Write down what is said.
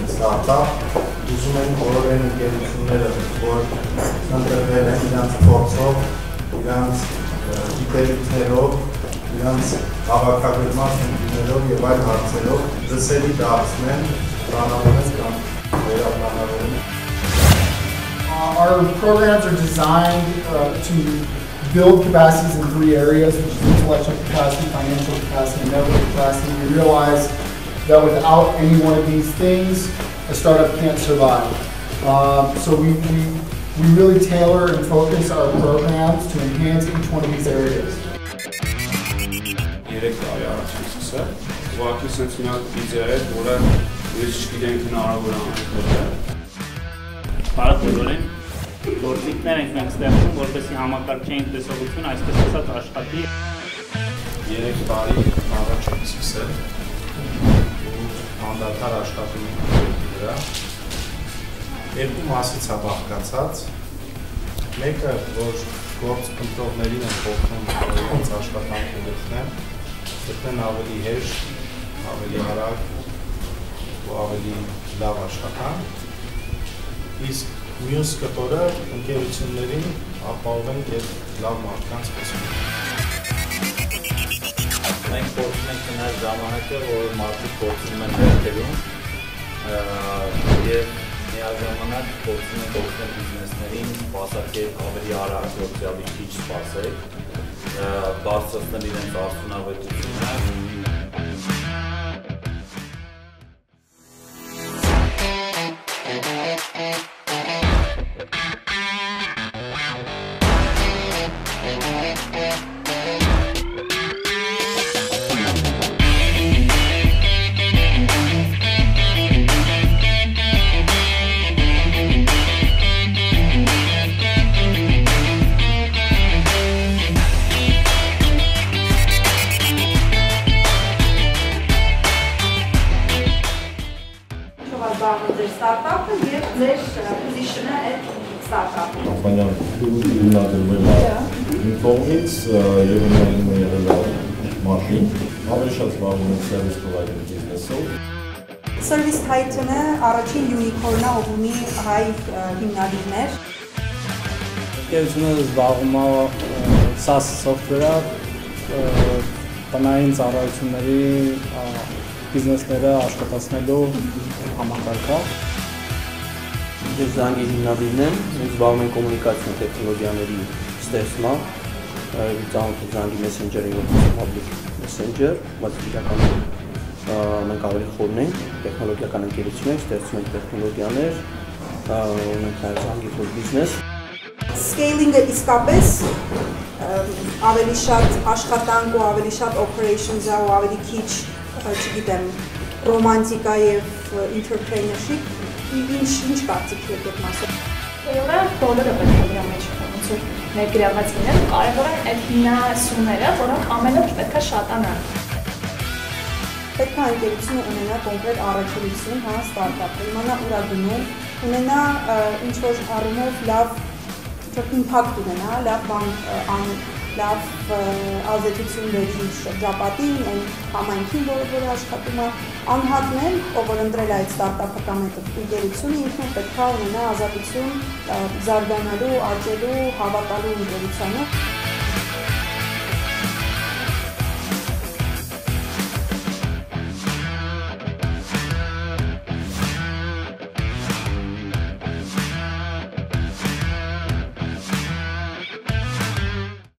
ստարտափ, ուզում են բոլոր ընկերությունները, որ ընտրվել են իրանց փորձով, իրանց գիտելիքներով, իրանց հավաքագրման խնդիրներով եւ այլ հարցերով դասերի դարձնեն, պլանավորեն կամ վերապլանավորեն։ Our programs are designed to build capacities in 3 areas, which is intellectual capacity, financial capacity, and network capacity. We realize that without any one of these things, a startup can't survive. So we really tailor and focus our programs to enhance each one of these areas. Գործիքներ ենք մենք ստեղծում, որպեսզի համակարգչային տեսողություն այսպես ասած աշխատի։ 3 տարի առաջ ենք սկսել անդադար աշխատում վրա։ Երկու մասից է բաղկացած։ Մեկը, որ գործընկերներին են փոխում իրենց աշխատանքը գտնեն ավելի հեշտ, ավելի արագ ու ավելի լավ աշխատանք։ Իսկ մյուս կտորը ընկերություններին ապահովենք եւ լավ մարդկանց խոսում։ Մենք փորձում ենք գնալ ժամանակը, որ մարդիկ փորձում են վերջերում եւ միաժամանակ փորձում ենք օգնել բիզնեսներին սպասարկել ավելի արագ, որպեսզի ավելի քիչ սպասեն, բարձրացնել իրենց արդյունավետությունը։ Ձեր ստարտափը եւ ձեր position-ը այդ ստարտափում։ Կամպանիան հիմնադրվել է իմ կողմից եւ ունենում է եղել մարտին, ավելի շատ զբաղվում եմ service provider business-ով։ Service Titan-ը առաջին unicorn-ը, ով ունի հայ հիմնադիրներ։ Ընկերությունը զբաղվում է SaaS software-ով, տնային ծառայությունների բիզնեսները աշխատացնելու համակարգով։ Ես Զանգի հիմնադիրն եմ, մենք զբաղվում ենք կոմունիկացիոն տեխնոլոգիաների ստեղծմամբ, ծանոթ Զանգի Messenger-ը եւ Public Messenger, բայց իրականում մենք ավելի խորն ենք, տեխնոլոգիական ընկերություն ենք, ստեղծում ենք տեխնոլոգիաներ, ունենք նաեւ Զանգի for Business։ Scaling-ը իսկապես ավելի շատ աշխատանք ու ավելի շատ operations-ը ու ավելի քիչ, չգիտեմ, ռոմանտիկա եւ entrepreneurship ինչ կարծիք եք այդ մասով։ Եղա բոլորը պետք է դրա մեջ ոնց որ ներգրաված լինեն, կարևոր են այդ հիմնասյուները, որոնք ամենուր պետք է շատանան։ Պետք է ընկերությունը ունենա կոնկրետ առաքելություն, հա, ստարտափը, իմանա ուր է գնում, ունենա ինչ որ առումով լավ impact ունենա, լավ բան լավ ազդեցություն բերի շրջապատին, այն համայնքին, որը աշխատում է, անհատն, ով որ ընտրել է այդ ստարտափը կամ այդ ընկերությունը, ինքն պետք է ունենա ազատություն զարգանալու, աճելու, հավատալու ընկերությանը։